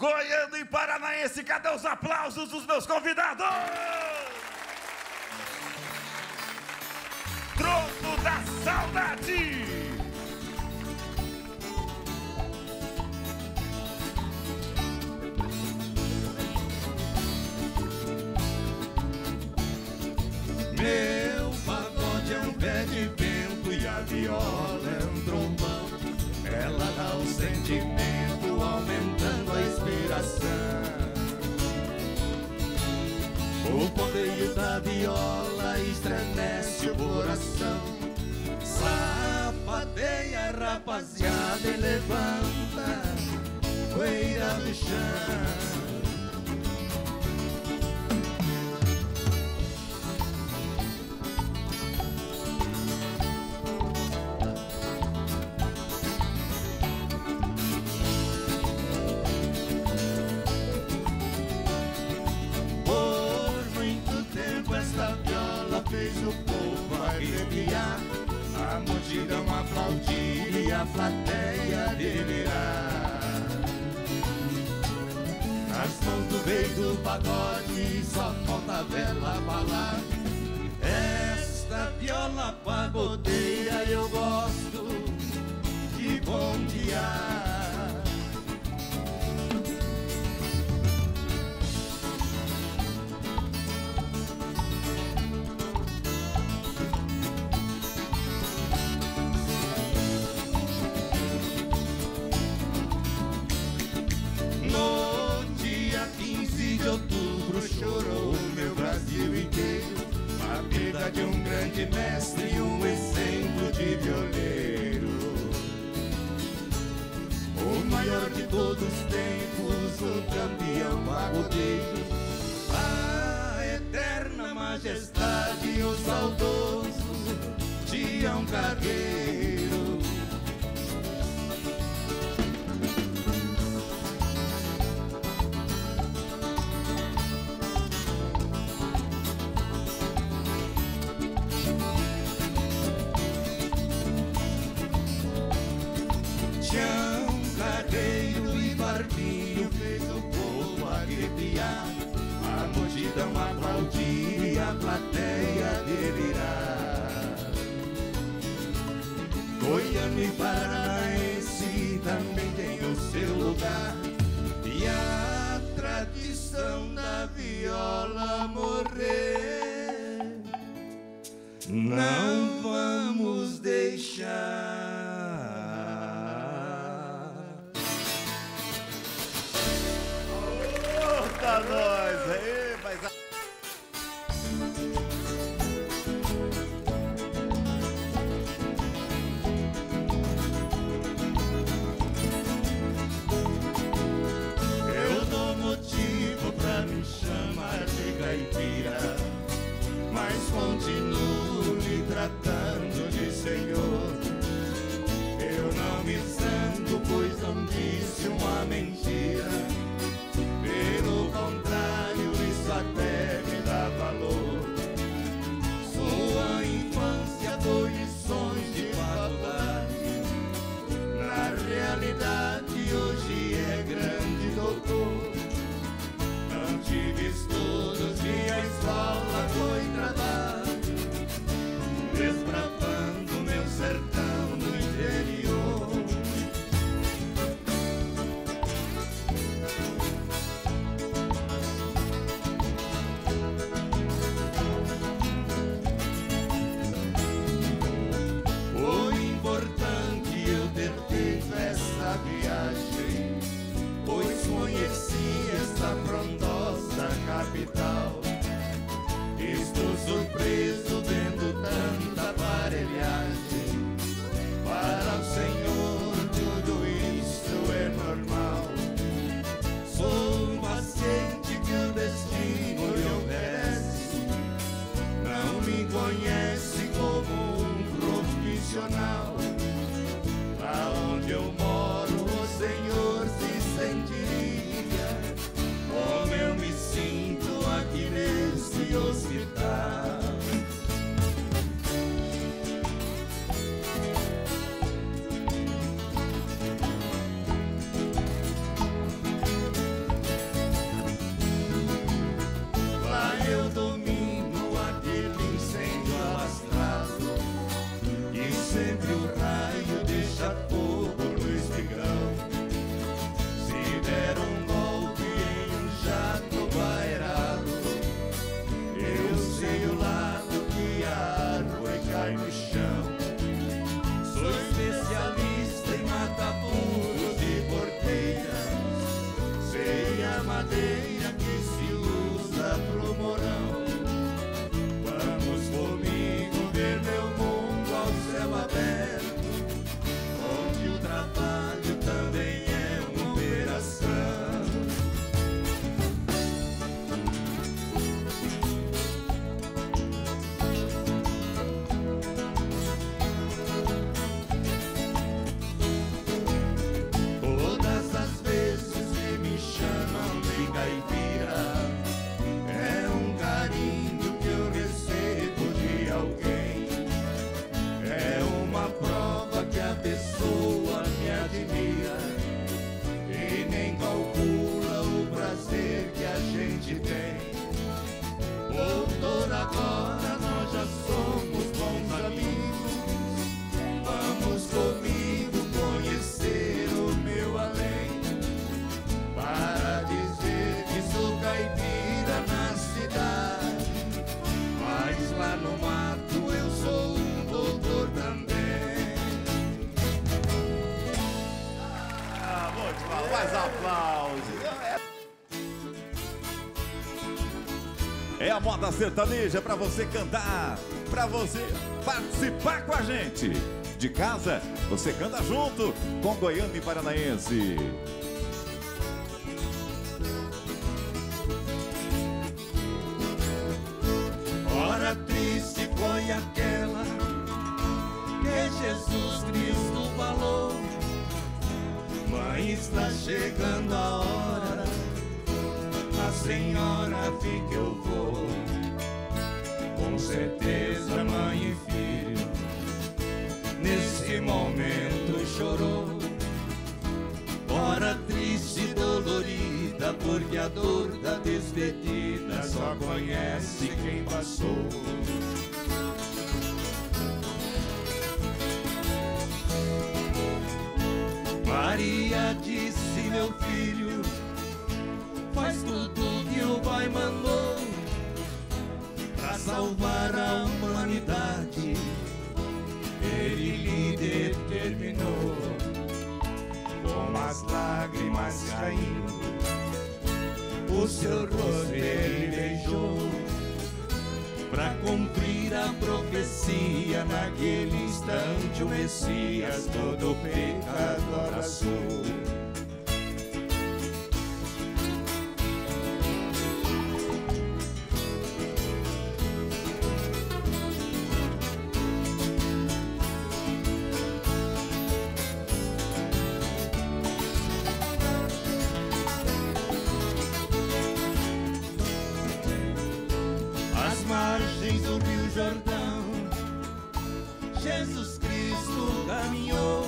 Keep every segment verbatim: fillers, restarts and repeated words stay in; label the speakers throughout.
Speaker 1: Goiano e paranaense, cadê os aplausos dos meus convidados? Trono da Saudade!
Speaker 2: Meu pagode é um pé de vento e a viola é um trovão. Ela dá o sentimento, aumentando a inspiração. O poder da viola estremece o coração. Sapateia, rapaziada, e levanta poeira do chão. Fez o povo arrepiar, a multidão aplaudir e a plateia delirar. Nas mãos do rei do pagode só falta a vela falar. Esta viola pagodeira eu gosto de bombear. De outubro chorou o meu Brasil inteiro, a perda de um grande mestre e um exemplo de violeiro. O maior de todos os tempos, o campeão pagodeiro, a eterna majestade, o saudoso Tião Carreiro. Fez o povo arrepiar, a multidão aplaudir e a plateia delirar. Goiano e paranaense também tem o seu lugar, e a tradição da viola morrer não vamos deixar.
Speaker 1: Pra nós aí, mas...
Speaker 2: Eu dou motivo pra me chamar de caipira, mas continuo me tratando de senhor. Eu não me zango, pois não disse uma mentira. Pelo contrário,
Speaker 1: É a moda sertaneja para você cantar, para você participar com a gente. De casa, você canta junto com Goiânia e Paranaense.
Speaker 2: Hora triste foi aquela que Jesus Cristo falou: mãe, está chegando a hora, a senhora fique eu vou. Com certeza mãe e filho nesse momento chorou. Hora triste e dolorida, porque a dor da despedida só conhece quem passou. Maria disse: meu filho, faz tudo que o pai mandou pra salvar a humanidade. Ele lhe determinou, com as lágrimas caindo, o seu rosto ele beijou, pra cumprir a profecia. Naquele instante o Messias todo o pecado abraçou. Margens do Rio Jordão, Jesus Cristo caminhou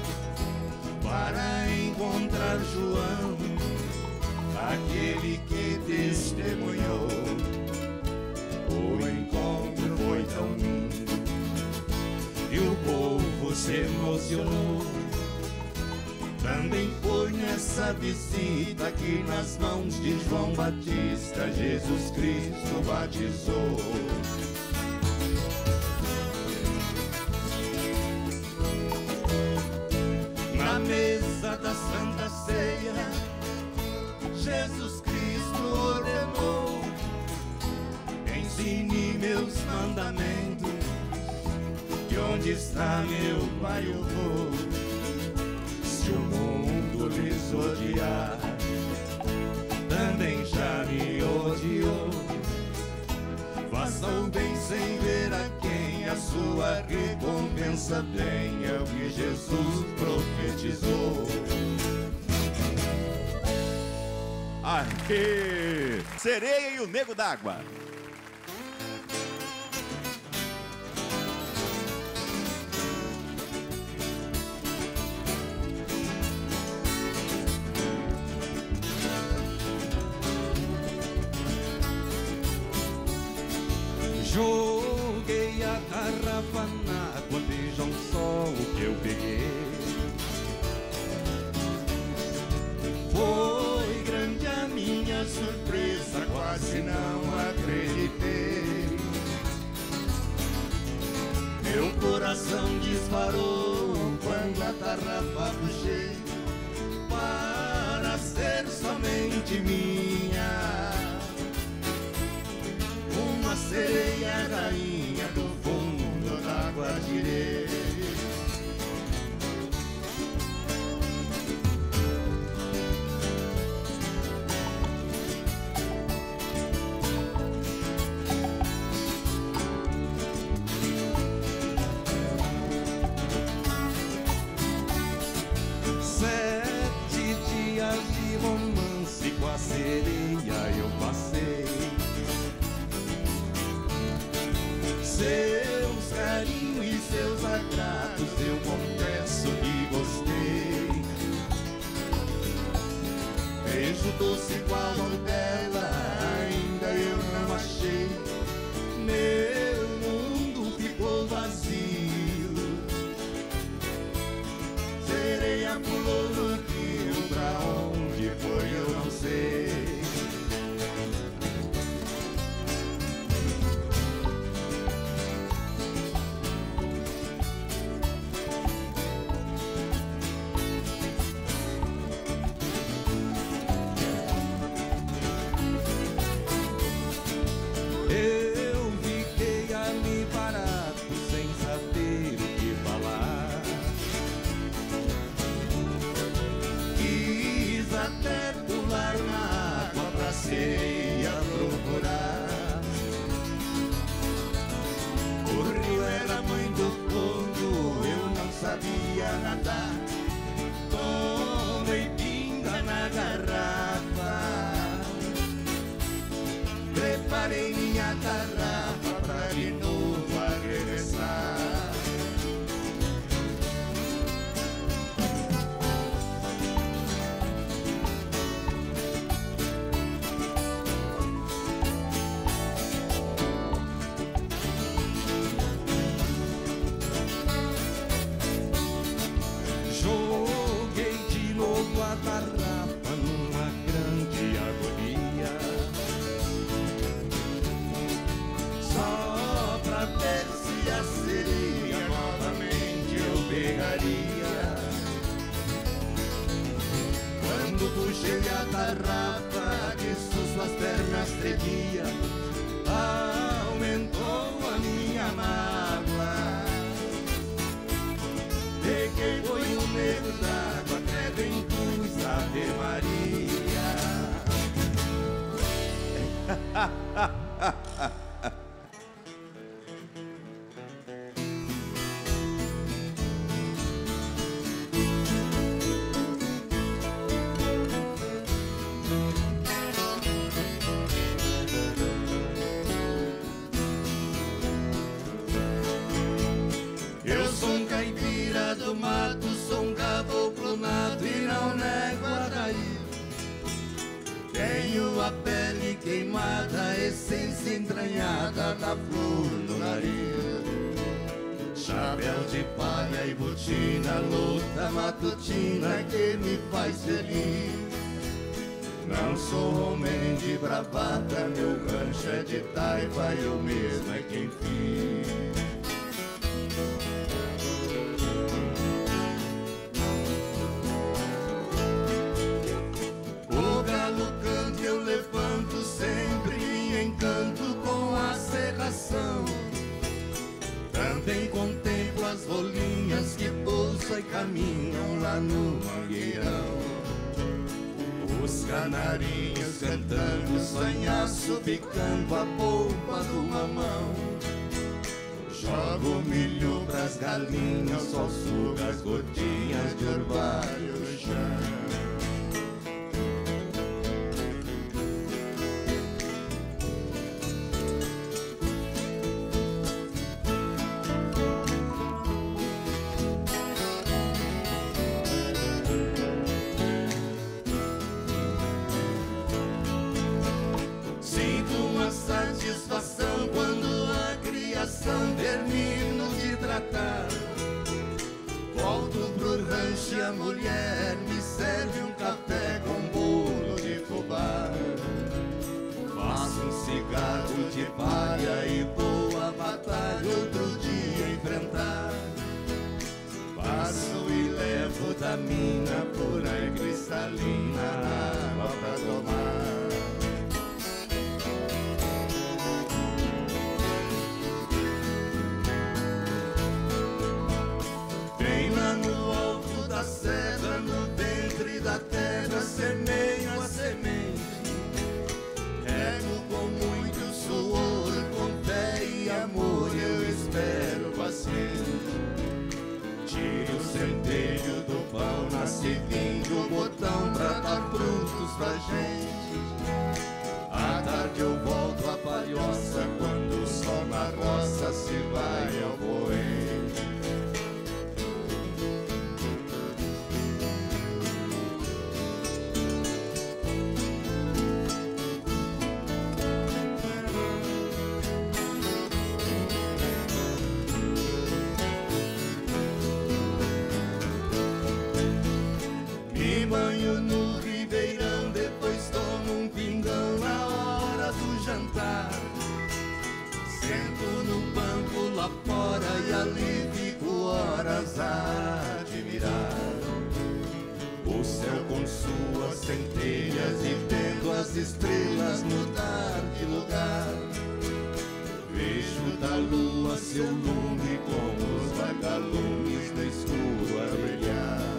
Speaker 2: para encontrar João, aquele que testemunhou. O encontro foi tão lindo e o povo se emocionou. Também foi nessa visita que nas mãos de João Batista Jesus Cristo batizou. Na mesa da Santa Ceia, Jesus Cristo ordenou: ensine meus mandamentos, que onde está meu Pai eu vou. Se o mundo lhes odiar, também já me odiou. Faça o bem sem ver a quem, a sua recompensa vem. É o que Jesus profetizou.
Speaker 1: Aê! Sereia e o Nego d'Água.
Speaker 2: Joguei a garrafa na água, vejam só o que eu peguei. Foi grande a minha surpresa, quase não acreditei. Meu coração disparou quando a garrafa puxei, para ser somente minha. Uma sereia rainha do fundo da água tirei. Sete dias de romance com a sereia eu passei. Seus carinhos e seus agrados eu confesso que gostei. Beijo doce igual ao dela ainda eu não achei. Meu mundo ficou vazio. Sereia pulou no rio, pra onde foi eu não sei. tarrafa pra de novo arremessar. Joguei de novo a tarrafa numa grande agonia, só pra ver se a sereia novamente eu pegaria. Quando puxei a tarrafa, que suas pernas tremia, aumentou a minha mágoa. Peguei foi um nego d'água, até bem pus Ave Maria. Eu sou um caipira do mato, sou um caboclo nato e não nego a daí. Tenho a pele queimada, a essência entranhada da flor no nariz. Chapéu de palha e botina, luta matutina que me faz feliz. Não sou homem de bravata, meu rancho é de taipa, eu mesmo é quem fiz. O galo canta, eu levanto sempre me encanto com a serração. Também contemplo as rolinhas que pousam e caminham lá no mangueirão. Os canarinhos cantando, sonhaço picando a polpa do mamão. Jogo milho pras galinhas, só suga as gotinhas de orvalho no chão. Satisfação quando a criação termino de tratar. Volto pro rancho e a mulher me serve um café com bolo de fubá. Faço um cigarro de palha e vou à batalha outro dia enfrentar. Passo e levo da mina pura e cristalina água pra tomar. No alto da serra, no ventre da terra, semeio a semente. Rego com muito suor, com fé e amor, eu espero paciente. Tiro o centelho do pão, nasce vindo o botão pra dar frutos pra gente. À tarde eu volto à palhoça, quando o sol na roça se vai ao poente. Banho no ribeirão, depois tomo um pingão na hora do jantar. Sento no banco lá fora e ali fico horas a admirar o céu com suas centelhas e vendo as estrelas mudar de lugar. Vejo da lua seu lume com os vagalumes no escuro a brilhar.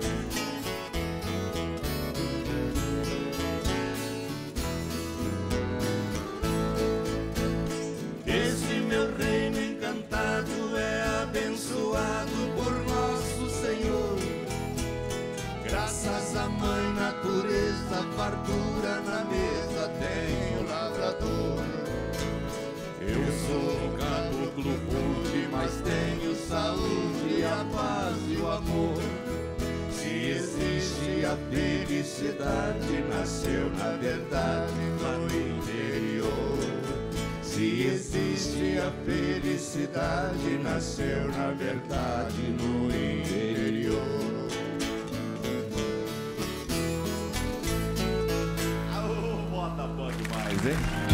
Speaker 2: Meu reino encantado é abençoado por nosso Senhor. Graças à mãe natureza, fartura na mesa tem o lavrador. felicidade nasceu na verdade no interior. Se existe a felicidade, nasceu na verdade no interior.
Speaker 1: Aô, bota bom demais, hein?